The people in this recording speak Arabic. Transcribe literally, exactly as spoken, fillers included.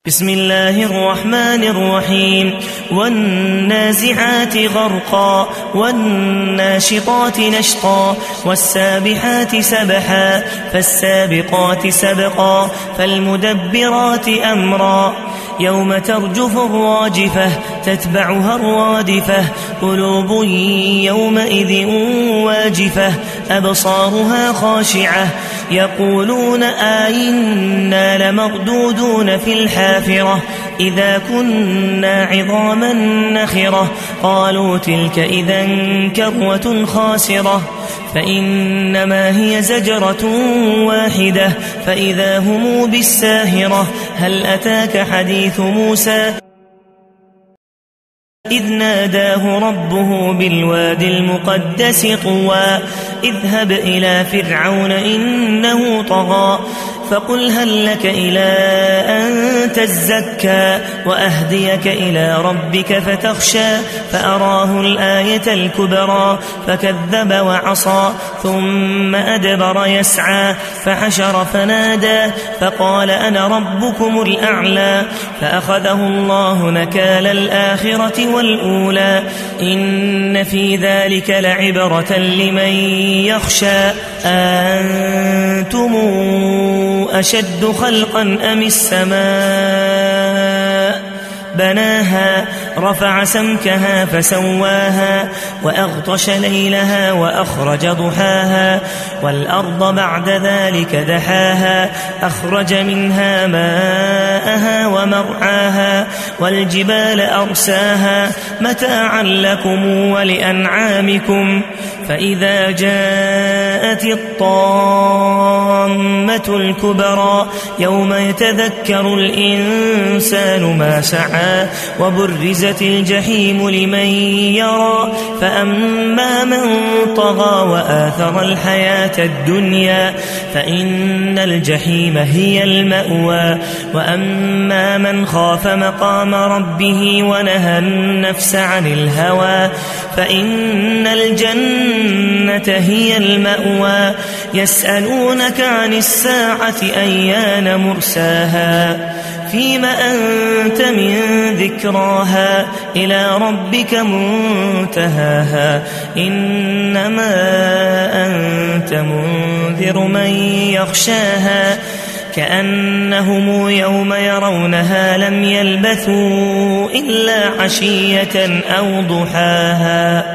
بسم الله الرحمن الرحيم والنازعات غرقا والناشطات نشطا والسابحات سبحا فالسابقات سبقا فالمدبرات أمرا يوم ترجف الراجفة تتبعها الرادفة قلوب يومئذ واجفة أبصارها خاشعة يقولون آئنا لمردودون في الحافرة إذا كنا عظاما نخرة قالوا تلك إذا كرة خاسرة فإنما هي زجرة واحدة فإذا هم بالساهرة هل أتاك حديث موسى إذ ناداه ربه بالوادي المقدس طوى اذهب إلى فرعون إنه طغى فقل هل لك إلى أن تزكى وأهديك إلى ربك فتخشى فأراه الآية الكبرى فكذب وعصى ثم أدبر يسعى فحشر فنادى فقال أنا ربكم الأعلى فأخذه الله نكال الآخرة والأولى إن في ذلك لعبرة لمن يخشى أنتم أشد خلقا أم السماء بناها رفع سمكها فسواها وأغطش ليلها وأخرج ضحاها والأرض بعد ذلك دحاها أخرج منها ماءها ومرعاها والجبال أرساها متاعا لكم ولأنعامكم فإذا جاءت الطامة الكبرى يوم يتذكر الإنسان ما سعى وبرزت الجحيم لمن يرى فأما من طغى وآثر الحياة الدنيا فإن الجحيم هي المأوى وأما من خاف مقام ربه ونهى النفس عن الهوى فإن الجنة هي المأوى يسألونك عن الساعة أيان مرساها فيم أنت من ذكراها إلى ربك منتهاها إنما أنت منذر من يخشاها كأنهم يوم يرونها لم يلبثوا إلا عشية أو ضحاها.